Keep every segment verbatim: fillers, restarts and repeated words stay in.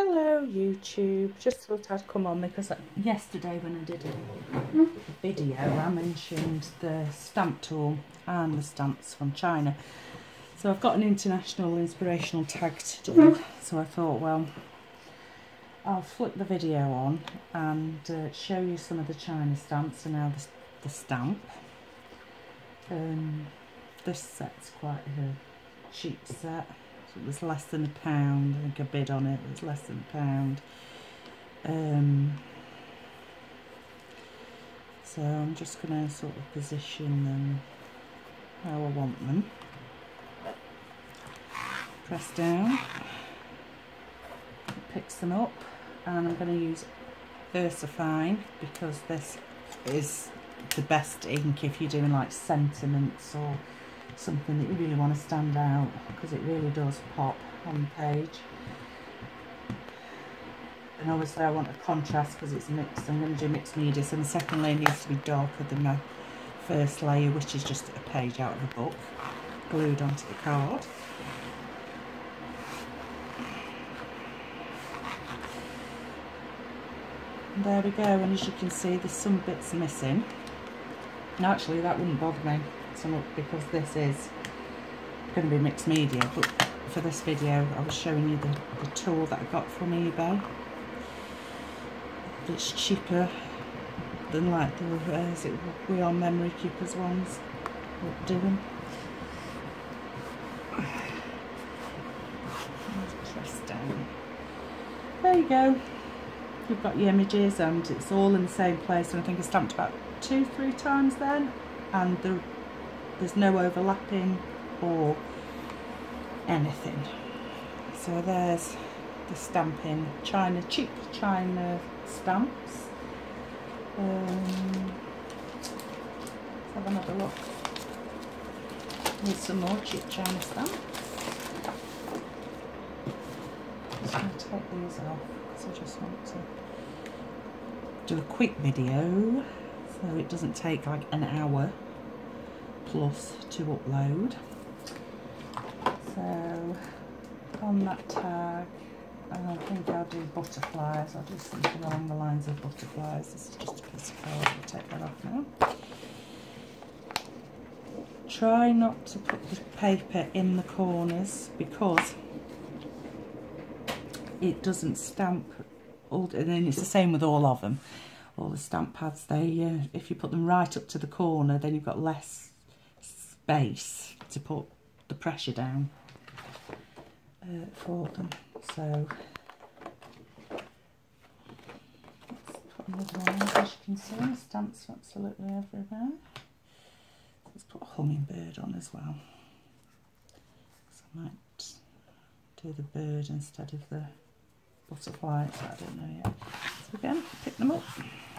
Hello YouTube, just thought I'd come on because yesterday when I did a video I mentioned the stamp tool and the stamps from China. So I've got an international inspirational tag to do, so I thought, well, I'll flick the video on and uh, show you some of the China stamps and now the, the stamp. Um, this set's quite a cheap set. It was less than a pound. I think a bid on it was less than a pound. Um, so I'm just going to sort of position them how I want them. Press down, it picks them up, and I'm going to use VersaFine because this is the best ink if you're doing like sentiments or something that you really want to stand out, because it really does pop on the page. And obviously I want a contrast because it's mixed. I'm going to do mixed media, so the second layer needs to be darker than my first layer, which is just a page out of a book glued onto the card. And there we go, and as you can see there's some bits missing. And actually that wouldn't bother me so much because this is going to be mixed media, but for this video I was showing you the, the tool that I got from eBay. It's cheaper than like the uh, is it We Are Memory Keepers ones we're doing. Press down. There you go. You've got your images and it's all in the same place, and I think I stamped about two, three times then, and the, there's no overlapping or anything. So there's the stamping, China, cheap China stamps. Um, let's have another look. Here's some more cheap China stamps. I'm just going to take these off because I just want to do a quick video so it doesn't take like an hour plus to upload. So on that tag, I think I'll do butterflies. I'll do something along the lines of butterflies. This is just a piece of card. I'll take that off now. Try not to put the paper in the corners because it doesn't stamp. All, and then it's the same with all of them. All the stamp pads, they uh, if you put them right up to the corner, then you've got less space to put the pressure down uh, for them. So let's put another one in. As you can see, the stamps are absolutely everywhere. Let's put a hummingbird on as well. So I might do the bird instead of the butterfly, so I don't know yet. So again, pick them up.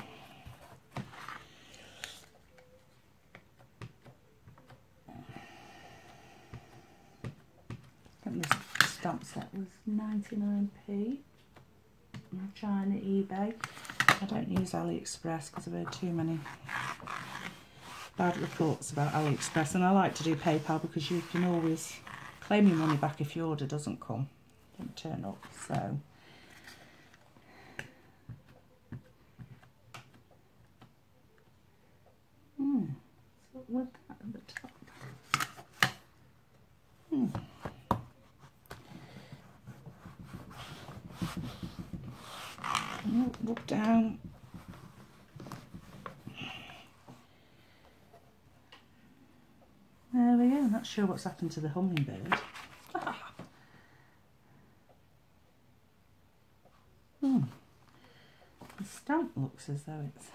I think this stamp set was ninety-nine p on China eBay. I don't use AliExpress because I've heard too many bad reports about AliExpress, and I like to do PayPal because you can always claim your money back if your order doesn't come, doesn't turn up. So Hmm, so with that at the top. Hmm. Look, look down. There we go. Not sure what's happened to the hummingbird. Hmm. The stamp looks as though it's.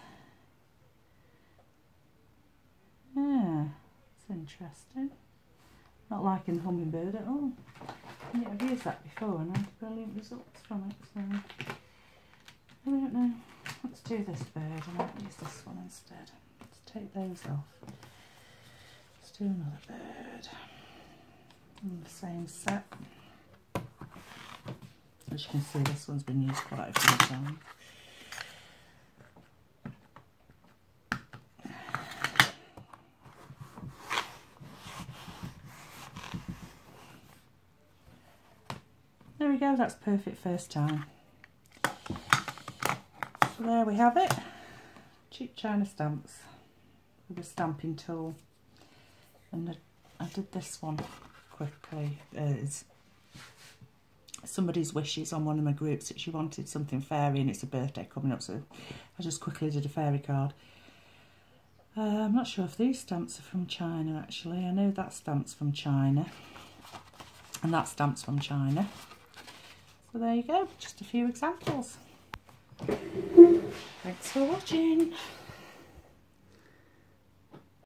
Yeah, it's interesting. Not liking the hummingbird at all. Yeah, I've used that before and I had brilliant results from it, so I don't know. Let's do this bird. I might use this one instead. Let's take those off. Let's do another bird. In the same set. As you can see, this one's been used quite a few times. There we go, that's perfect first time. So there we have it, cheap China stamps with a stamping tool. And I did this one quickly as somebody's wishes on one of my groups that she wanted something fairy and it's a birthday coming up, so I just quickly did a fairy card. Uh, I'm not sure if these stamps are from China actually. I know that stamp's from China and that stamp's from China. So there you go, just a few examples. Thanks for watching.